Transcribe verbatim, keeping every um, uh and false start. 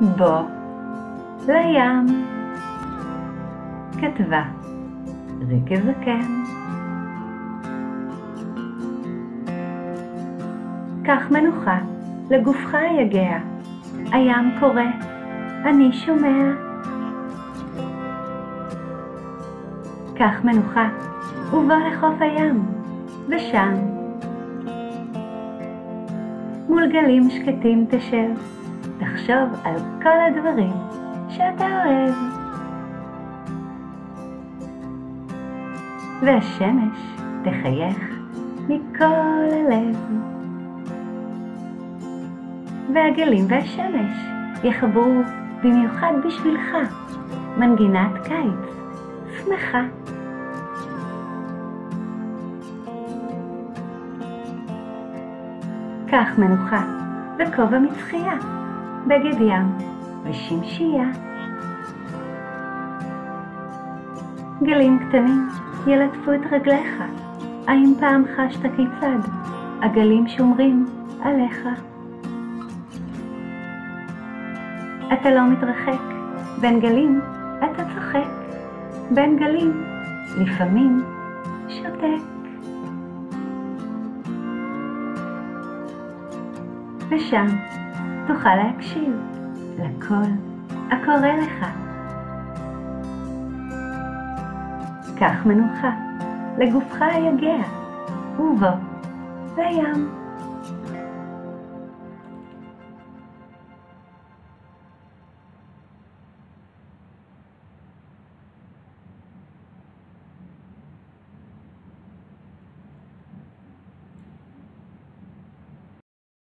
בוא לים. כתבה ריקי זקן. קח מנוחה, לגופך יגע, הים קורא, אני שומע. קח מנוחה, ובוא לחוף הים, ושם מול גלים שקטים תשב, תחשוב על כל הדברים שאתה אוהב. והשמש תחייך מכל הלב, והגלים והשמש יחברו במיוחד בשבילך מנגינת קיץ שמחה. קח מנוחה וכובע מצחייה, בגד ים ושמשייה. גלים קטנים ילטפו את רגליך, האם פעם חשת כיצד הגלים שומרים עליך? אתה לא מתרחק, בין גלים אתה צוחק, בין גלים לפעמים שותק. ושם תוכל להקשיב לקול הקורא לך. קח מנוחה, לגופך יגע, ובוא לים.